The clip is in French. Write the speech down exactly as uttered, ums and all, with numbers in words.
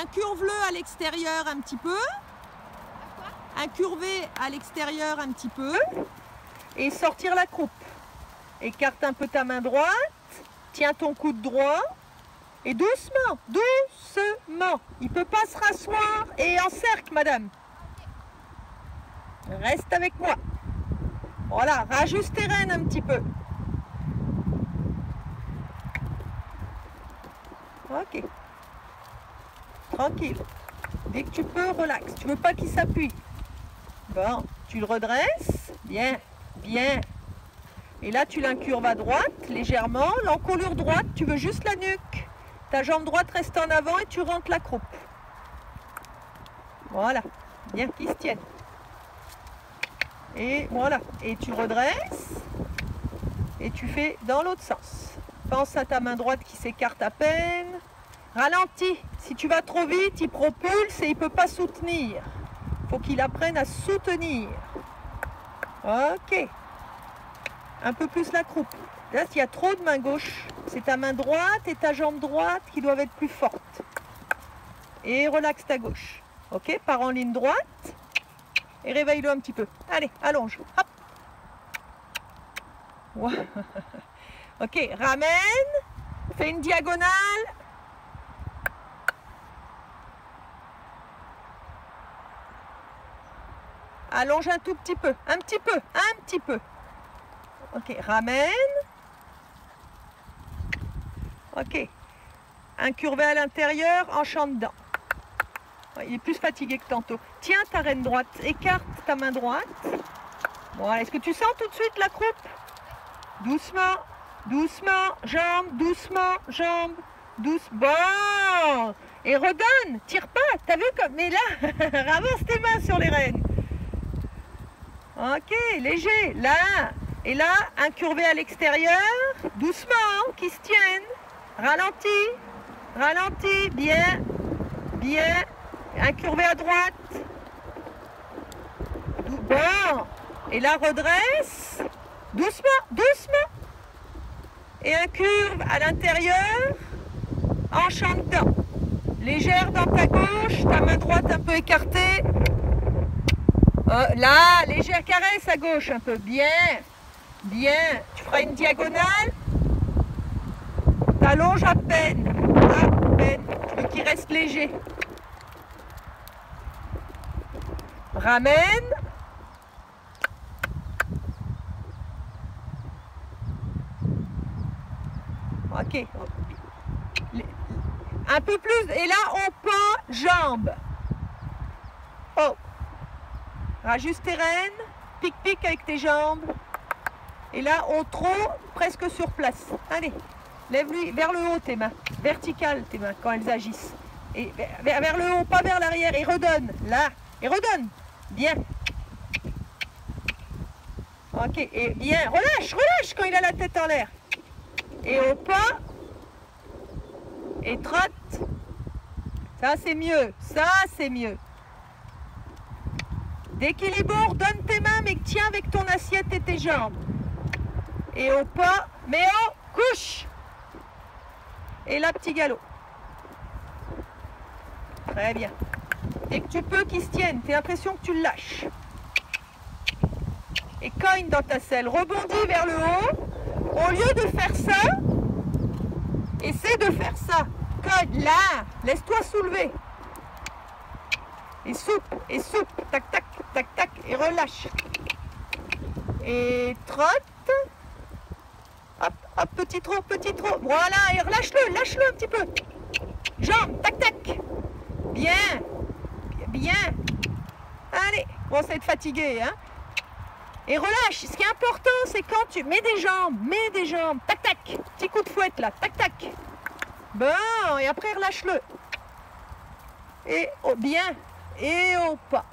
Incurve-le à l'extérieur un petit peu. Incurver à l'extérieur un petit peu. Et sortir la croupe. Écarte un peu ta main droite. Tiens ton coude droit. Et doucement, doucement. Il ne peut pas se rasseoir. Et en cercle, madame. Reste avec moi. Voilà, rajuste tes rênes un petit peu. Ok. Tranquille. Dès que tu peux, relax. Tu veux pas qu'il s'appuie. Bon, tu le redresses. Bien, bien. Et là, tu l'incurves à droite, légèrement. L'encolure droite, tu veux juste la nuque. Ta jambe droite reste en avant et tu rentres la croupe. Voilà. Bien qu'il se tienne. Et voilà. Et tu redresses. Et tu fais dans l'autre sens. Pense à ta main droite qui s'écarte à peine. Ralentis. Si tu vas trop vite, il propulse et il ne peut pas soutenir. Il faut qu'il apprenne à soutenir. Ok. Un peu plus la croupe. Là, s'il y a trop de main gauche, c'est ta main droite et ta jambe droite qui doivent être plus fortes. Et relaxe ta gauche. Ok, pars en ligne droite. Et réveille-le un petit peu. Allez, allonge. Hop. Wow. Ok, ramène. Fais une diagonale. Allonge un tout petit peu. Un petit peu. Un petit peu. Ok, ramène. Ok. Incurvé à l'intérieur, en champ dedans. Il est plus fatigué que tantôt. Tiens ta reine droite, écarte ta main droite. Bon, est-ce que tu sens tout de suite la croupe? Doucement, doucement, jambe, doucement, jambe, doucement. Bon, et redonne, tire pas. T'as vu comme... Mais là, avance tes mains sur les rênes. Ok, léger, là. Et là, incurvé à l'extérieur, doucement, qui se tienne. Ralentis, ralentis, bien, bien. Incurvé à droite. Bon. Et là, redresse. Doucement, doucement. Et incurve à l'intérieur. En champ dedans. Légère dans ta gauche. Ta main droite un peu écartée. Euh, là, légère caresse à gauche un peu. Bien. Bien. Tu feras une diagonale. T'allonges à peine. À peine. Tu veux qu'il reste léger. Ramène. Ok. Un peu plus. Et là, on pend jambe. Oh. Rajuste tes rênes. Pique-pique avec tes jambes. Et là, on trop presque sur place. Allez. Lève-lui vers le haut tes mains. Verticales tes mains quand elles agissent. Et vers, vers le haut, pas vers l'arrière. Et redonne. Là. Et redonne. Bien. Ok, et bien, relâche, relâche quand il a la tête en l'air. Et au pas. Et trotte. Ça, c'est mieux. Ça, c'est mieux. D'équilibre, donne tes mains, mais tiens avec ton assiette et tes jambes. Et au pas, mais oh, couche. Et là, petit galop. Très bien. Et que tu peux qu'il se tienne, tu as l'impression que tu le lâches. Et cogne dans ta selle, rebondis vers le haut. Au lieu de faire ça, essaie de faire ça. Cogne, là, laisse-toi soulever. Et souple, et souple, tac, tac, tac, tac, et relâche. Et trotte. Hop, hop, petit trot, petit trot. Voilà, et relâche-le, lâche-le un petit peu. Jambe, tac, tac. Bien. Bien. Allez, commence à être fatigué, hein. Et relâche. Ce qui est important, c'est quand tu mets des jambes, mets des jambes. Tac, tac. Petit coup de fouette, là. Tac, tac. Bon, et après, relâche-le. Et oh, bien. Et au pas.